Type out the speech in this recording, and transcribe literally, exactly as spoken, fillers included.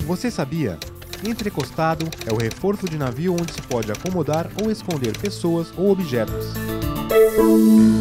Você sabia? Entrecostado é o reforço de navio onde se pode acomodar ou esconder pessoas ou objetos.